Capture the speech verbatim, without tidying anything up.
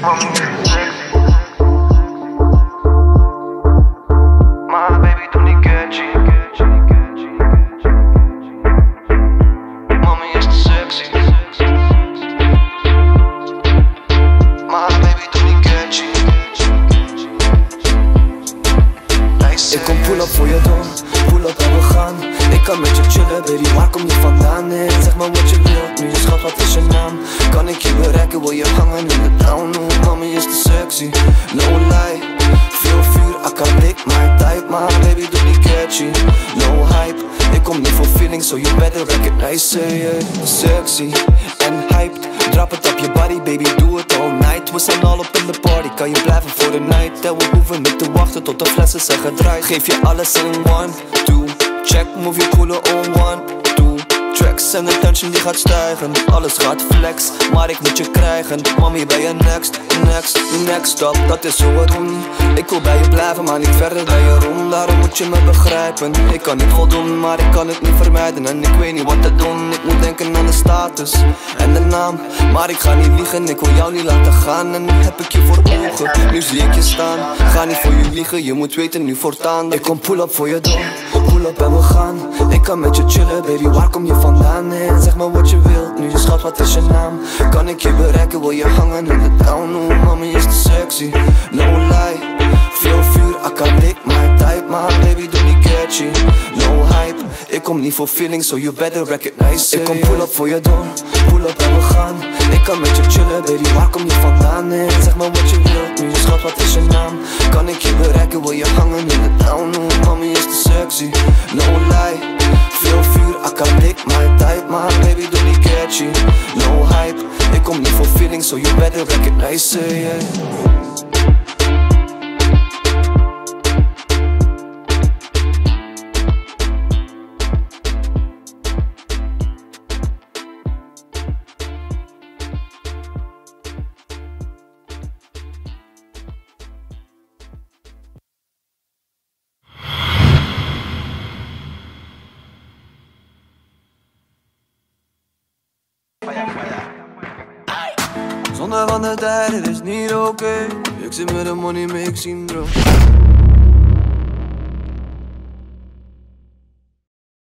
My baby doet niet catchy. Mommy is te sexy. My baby doet niet catchy. Ik kom pull up voor je door, pull up en we gaan. Ik kan met je chillen, baby, waar kom je vandaan? Nee, zeg maar wat je wilt, nu schat, wat is je naam? Kan ik je bereiken, wil je hangen in de town? Oh, mommy is te sexy, no lie. Veel vuur, I kan dik, my type. Maar baby, doe niet catchy, no hype. Ik kom niet voor feelings, so you better recognize it, yeah. Sexy en hyped, drop het op je body, baby, doe het all night. We zijn al op in de party, kan je blijven voor de night. En we hoeven niet te wachten tot de flessen zijn gedraaid. Geef je alles in one, two, check, move je koelen on one, two tracks en de tension die gaat stijgen. Alles gaat flex, maar ik moet je krijgen. Mami, ben je next, next, next up, dat is hoe we doen. Ik wil bij je blijven, maar niet verder bij je rond. Daarom moet je me begrijpen. Ik kan niet voldoen, maar ik kan het niet vermijden. En ik weet niet wat te doen. Ik moet denken aan de status en de naam, maar ik ga niet liegen, ik wil jou niet laten gaan. En nu heb ik je voor ogen, nu zie ik je staan. Ga niet voor je liegen, je moet weten nu voortaan. Ik kom pull up voor je door, pull up en we gaan. Ik kan met je chillen, baby, waar kom je vandaan? Nee, zeg maar wat je wilt, nu je schat, wat is je naam? Kan ik je bereiken, wil je hangen in de town? Oh, mommy is te sexy, no lie. Veel vuur, I kan dik, my type. Maar baby, doe niet catchy, no hype. Ik kom niet voor feelings, so you better recognize it. Ik kom pull up voor je door, pull up en we gaan. Ik kan met je chillen, baby, waar kom je vandaan? Nee, zeg maar wat je wilt, nu je schat, wat is je naam? Kan ik je bereiken, wil je hangen in de town? Oh, mommy is te sexy, no lie. Veel vuur, I kan dik, my type. Maar baby, doe niet catchy, no hype. Ik kom niet voor feelings, so you better recognize it, yeah. Zonde van de tijden is niet oké. Ik zit met de money, maar ik zie hem droog.